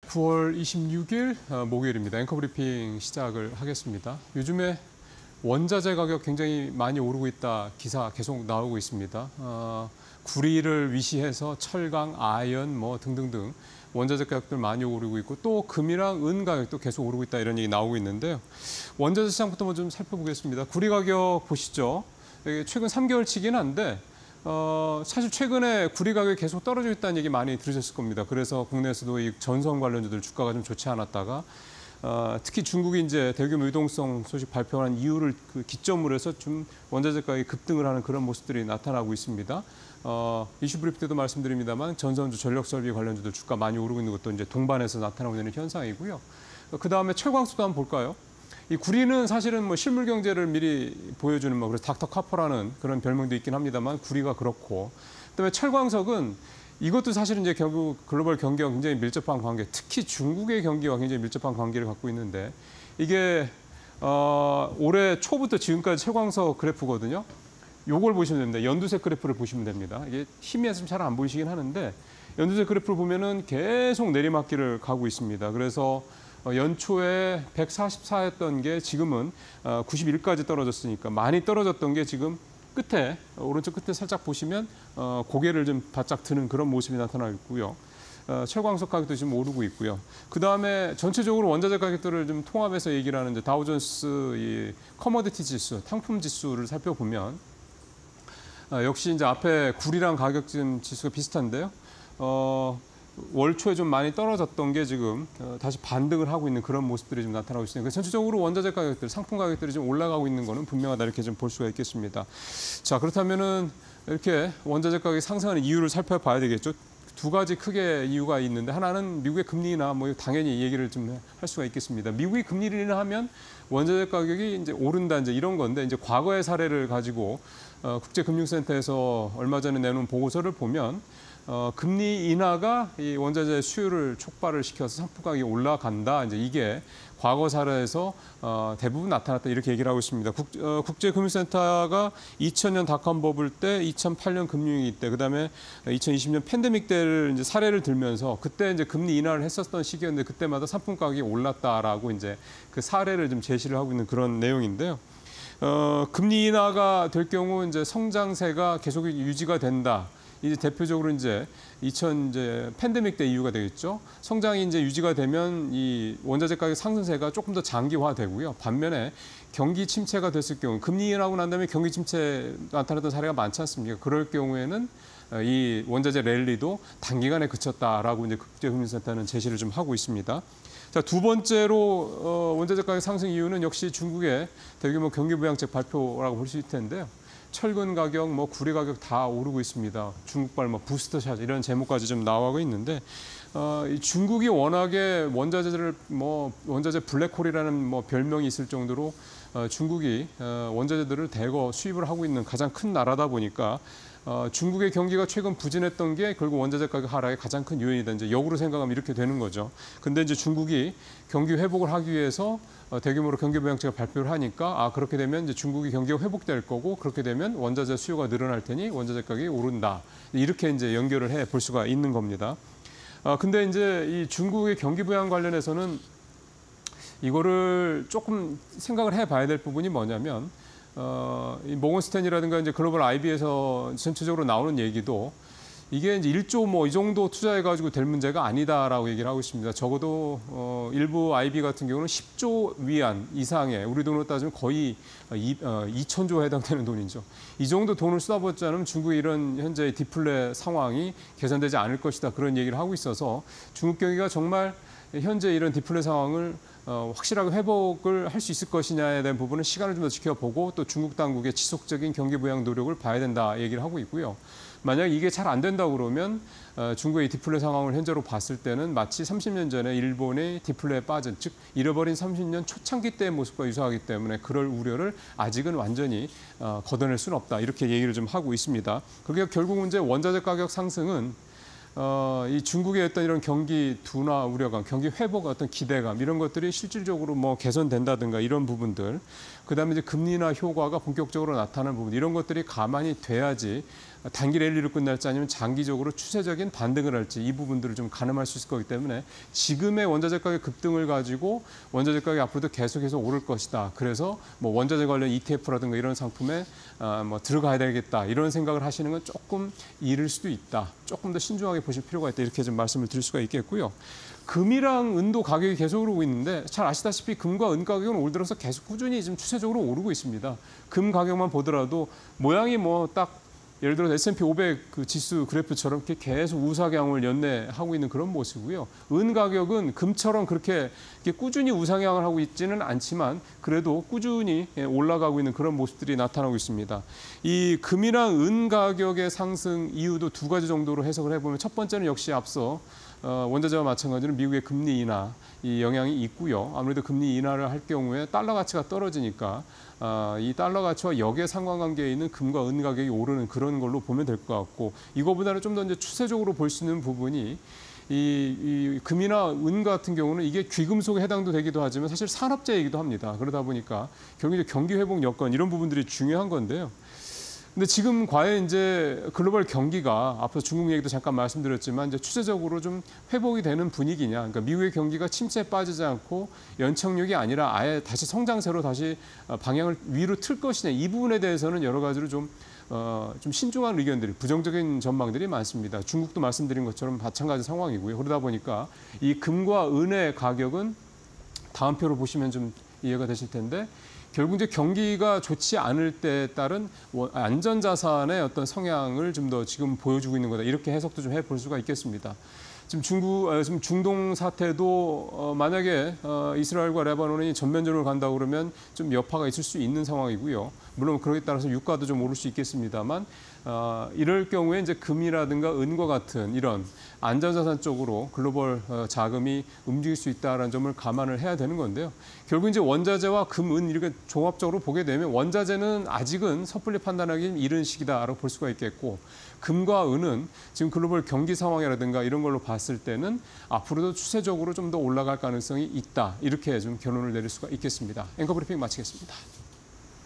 9월 26일 목요일입니다. 앵커 브리핑 시작을 하겠습니다. 요즘에 원자재 가격 굉장히 많이 오르고 있다 기사 계속 나오고 있습니다. 구리를 위시해서 철강, 아연 뭐 등등등 원자재 가격들 많이 오르고 있고 또 금이랑 은 가격도 계속 오르고 있다 이런 얘기 나오고 있는데요. 원자재 시장부터 먼저 좀 살펴보겠습니다. 구리 가격 보시죠. 최근 3개월치긴 한데 사실 최근에 구리 가격이 계속 떨어져 있다는 얘기 많이 들으셨을 겁니다. 그래서 국내에서도 이 전선 관련주들 주가가 좀 좋지 않았다가 특히 중국이 이제 대규모 유동성 소식 발표한 이유를 기점으로 해서 좀 원자재 가격이 급등을 하는 그런 모습들이 나타나고 있습니다. 이슈 브리핑 때도 말씀드립니다만 전선주, 전력설비 관련주들 주가 많이 오르고 있는 것도 이제 동반해서 나타나고 있는 현상이고요. 그 다음에 철광수도 한번 볼까요? 이 구리는 사실은 뭐 실물 경제를 미리 보여주는 뭐 그래서 닥터 카퍼라는 그런 별명도 있긴 합니다만 구리가 그렇고 그다음에 철광석은 이것도 사실은 이제 결국 글로벌 경기와 굉장히 밀접한 관계, 특히 중국의 경기와 굉장히 밀접한 관계를 갖고 있는데 이게 올해 초부터 지금까지 철광석 그래프거든요. 요걸 보시면 됩니다. 연두색 그래프를 보시면 됩니다. 이게 희미해서 잘 안 보이시긴 하는데 연두색 그래프를 보면은 계속 내리막길을 가고 있습니다. 그래서 연초에 144였던 게 지금은 91까지 떨어졌으니까 많이 떨어졌던 게 지금 끝에 오른쪽 끝에 살짝 보시면 고개를 좀 바짝 드는 그런 모습이 나타나고 있고요. 철광석 가격도 지금 오르고 있고요. 그 다음에 전체적으로 원자재 가격들을 좀 통합해서 얘기를 하는데 다우존스 이 커머디티 지수, 상품 지수를 살펴보면 역시 이제 앞에 구리랑 가격 지수가 비슷한데요. 월 초에 좀 많이 떨어졌던 게 지금 다시 반등을 하고 있는 그런 모습들이 좀 나타나고 있으니까 전체적으로 원자재 가격들, 상품 가격들이 좀 올라가고 있는 거는 분명하다 이렇게 좀 볼 수가 있겠습니다. 자, 그렇다면은 이렇게 원자재 가격이 상승하는 이유를 살펴봐야 되겠죠. 두 가지 크게 이유가 있는데 하나는 미국의 금리 인하 뭐 당연히 얘기를 좀 할 수가 있겠습니다. 미국이 금리를 인하하면 원자재 가격이 이제 오른다 이제 이런 건데 이제 과거의 사례를 가지고 국제금융센터에서 얼마 전에 내놓은 보고서를 보면 금리 인하가 이 원자재 수요를 촉발을 시켜서 상품 가격이 올라간다. 이제 이게 과거 사례에서 대부분 나타났다 이렇게 얘기를 하고 있습니다. 국제금융센터가 2000년 닷컴 버블 때, 2008년 금융위기 때, 그다음에 2020년 팬데믹 때를 이제 사례를 들면서 그때 이제 금리 인하를 했었던 시기였는데 그때마다 상품 가격이 올랐다라고 이제 그 사례를 좀 제시를 하고 있는 그런 내용인데요. 금리 인하가 될 경우 이제 성장세가 계속 유지가 된다. 이제 대표적으로 이제 이제 팬데믹 때 이유가 되겠죠. 성장이 이제 유지가 되면 이 원자재 가격 상승세가 조금 더 장기화되고요. 반면에 경기 침체가 됐을 경우 금리 인하고 난 다음에 경기 침체 나타났던 사례가 많지 않습니까? 그럴 경우에는 이 원자재 랠리도 단기간에 그쳤다라고 이제 국제금융센터는 제시를 좀 하고 있습니다. 자, 두 번째로 원자재 가격 상승 이유는 역시 중국의 대규모 경기 부양책 발표라고 볼 수 있을 텐데요. 철근 가격, 뭐 구리 가격 다 오르고 있습니다. 중국발 뭐 부스터샷 이런 제목까지 좀 나오고 있는데 이 중국이 워낙에 원자재를 뭐 원자재 블랙홀이라는 뭐 별명이 있을 정도로 중국이 원자재들을 대거 수입을 하고 있는 가장 큰 나라다 보니까 중국의 경기가 최근 부진했던 게 결국 원자재 가격 하락의 가장 큰 요인이다. 이제 역으로 생각하면 이렇게 되는 거죠. 근데 이제 중국이 경기 회복을 하기 위해서 대규모로 경기 부양책을 발표를 하니까 그렇게 되면 이제 중국이 경기가 회복될 거고 그렇게 되면 원자재 수요가 늘어날 테니 원자재 가격이 오른다. 이렇게 이제 연결을 해 볼 수가 있는 겁니다. 근데 이제 이 중국의 경기 부양 관련해서는 이거를 조금 생각을 해봐야 될 부분이 뭐냐면 이 모건 스탠이라든가 이제 글로벌 IB에서 전체적으로 나오는 얘기도 이게 이제 1조 뭐 이 정도 투자해가지고 될 문제가 아니다라고 얘기를 하고 있습니다. 적어도 일부 IB 같은 경우는 10조 위안 이상의 우리 돈으로 따지면 거의 2천조에 해당되는 돈이죠. 이 정도 돈을 쏟아붓지 않으면 중국의 이런 현재의 디플레 상황이 개선되지 않을 것이다. 그런 얘기를 하고 있어서 중국 경기가 정말 현재 이런 디플레 상황을 확실하게 회복을 할 수 있을 것이냐에 대한 부분은 시간을 좀 더 지켜보고 또 중국 당국의 지속적인 경기 부양 노력을 봐야 된다 얘기를 하고 있고요. 만약 이게 잘 안 된다 그러면 중국의 디플레 상황을 현재로 봤을 때는 마치 30년 전에 일본의 디플레에 빠진 즉 잃어버린 30년 초창기 때의 모습과 유사하기 때문에 그럴 우려를 아직은 완전히 걷어낼 수는 없다 이렇게 얘기를 좀 하고 있습니다. 그러니까 결국은 이제 원자재 가격 상승은 이 중국의 어떤 이런 경기 둔화 우려감, 경기 회복 어떤 기대감 이런 것들이 실질적으로 뭐 개선된다든가 이런 부분들, 그다음에 이제 금리 인하 효과가 본격적으로 나타나는 부분 이런 것들이 가만히 돼야지 단기 랠리로 끝날지 아니면 장기적으로 추세적인 반등을 할지 이 부분들을 좀 가늠할 수 있을 거기 때문에 지금의 원자재 가격 급등을 가지고 원자재 가격이 앞으로도 계속해서 오를 것이다. 그래서 뭐 원자재 관련 ETF라든가 이런 상품에 뭐 들어가야 되겠다. 이런 생각을 하시는 건 조금 이를 수도 있다. 조금 더 신중하게 보실 필요가 있다. 이렇게 좀 말씀을 드릴 수가 있겠고요. 금이랑 은도 가격이 계속 오르고 있는데 잘 아시다시피 금과 은 가격은 올 들어서 계속 꾸준히 지금 추세적으로 오르고 있습니다. 금 가격만 보더라도 모양이 뭐 딱 예를 들어 S&P 500 그 지수 그래프처럼 이렇게 계속 우상향을 연내하고 있는 그런 모습이고요. 은 가격은 금처럼 그렇게 꾸준히 우상향을 하고 있지는 않지만 그래도 꾸준히 올라가고 있는 그런 모습들이 나타나고 있습니다. 이 금이랑 은 가격의 상승 이유도 두 가지 정도로 해석을 해보면 첫 번째는 역시 앞서 원자재와 마찬가지로 미국의 금리 인하 이 영향이 있고요. 아무래도 금리 인하를 할 경우에 달러 가치가 떨어지니까 이 달러 가치와 역의 상관관계에 있는 금과 은 가격이 오르는 그런 걸로 보면 될 것 같고 이거보다는 좀 더 이제 추세적으로 볼 수 있는 부분이 이 금이나 은 같은 경우는 이게 귀금속에 해당도 되기도 하지만 사실 산업재이기도 합니다. 그러다 보니까 결국 이제 경기 회복 여건 이런 부분들이 중요한 건데요. 근데 지금 과연 이제 글로벌 경기가 앞서 중국 얘기도 잠깐 말씀드렸지만 이제 추세적으로 좀 회복이 되는 분위기냐. 그러니까 미국의 경기가 침체에 빠지지 않고 연착륙이 아니라 아예 다시 성장세로 다시 방향을 위로 틀 것이냐. 이 부분에 대해서는 여러 가지로 좀 신중한 의견들이 부정적인 전망들이 많습니다. 중국도 말씀드린 것처럼 마찬가지 상황이고요. 그러다 보니까 이 금과 은의 가격은 다음 표로 보시면 좀 이해가 되실 텐데 결국 이제 경기가 좋지 않을 때에 따른 안전자산의 어떤 성향을 좀 더 지금 보여주고 있는 거다. 이렇게 해석도 좀 해볼 수가 있겠습니다. 지금 지금 중동 사태도 만약에 이스라엘과 레바논이 전면전으로 간다고 그러면 좀 여파가 있을 수 있는 상황이고요. 물론 그러기에 따라서 유가도 좀 오를 수 있겠습니다만 이럴 경우에 이제 금이라든가 은과 같은 이런 안전자산 쪽으로 글로벌 자금이 움직일 수 있다는 점을 감안을 해야 되는 건데요. 결국 이제 원자재와 금, 은 이렇게 종합적으로 보게 되면 원자재는 아직은 섣불리 판단하기 이른 시기다라고 볼 수가 있겠고 금과 은은 지금 글로벌 경기 상황이라든가 이런 걸로 봤을 때는 앞으로도 추세적으로 좀 더 올라갈 가능성이 있다. 이렇게 좀 결론을 내릴 수가 있겠습니다. 앵커 브리핑 마치겠습니다.